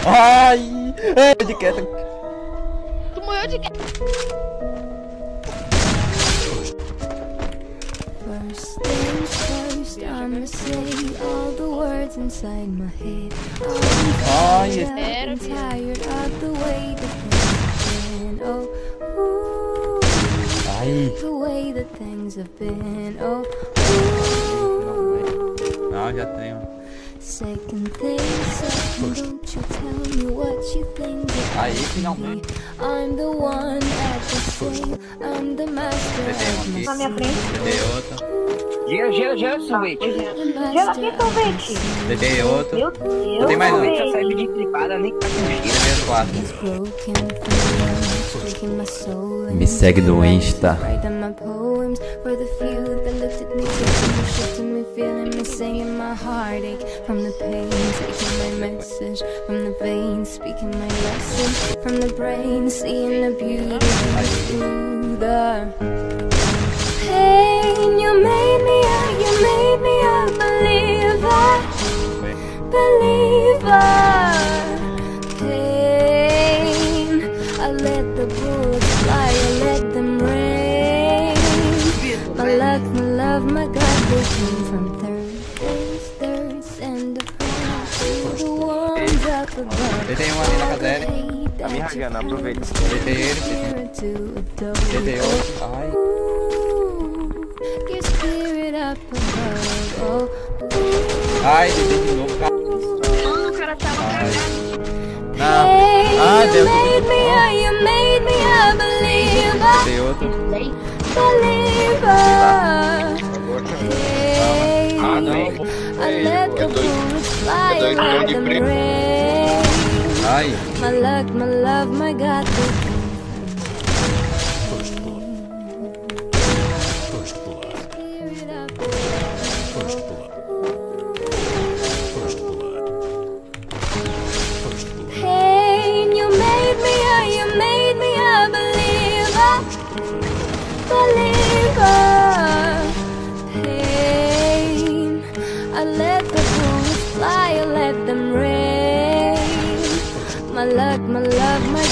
Ai! De queda. Tu morreu de queda. First things first, I'ma say all the words inside my head. Ai, I'm tired of the way that things have been. Oh, ooh, the way that things have been. Oh, ooh. Não, já tenho. Second thing, second, don't you tell me what you think. Aí, finalmente. I'm the one at the sail, I'm the master of my Na minha frente. Dei outra. Gelo, sorvete. Gelo aqui, sorvete. Dei outra. Meu Deus. Não tem mais não. Sorvete só serve de clipada, nem tá com gelo. Dei quatro. broken breaking my soul. Me segue no Insta. Writing my poems for the few that looked at me, taking me, shifting me, feeling me, singing my heartache from the pain, taking my message from the veins, speaking my lesson from the brain, seeing the beauty through the pain. You made me a believer, pain. I let the bullets fly, I let them rain. My luck, my love, my God, they came from thirds, and the the ones up above. Dei uma ali na casa dele. Tá me ragando, aproveita. Dei ele. Dei outro. Ai. Your spirit up above. Oh, Ai, dei de novo, cara. Mano, o cara tava cagado. Não. Ah, deu tudo. you made me a believer. Dei outro. Ah, não. I let the bullets fly, I let them rain. Ai. My luck, my love, my God, they pain, you made me a believer. Pain, I let the bullets fly, I let them rain. My luck, my love, my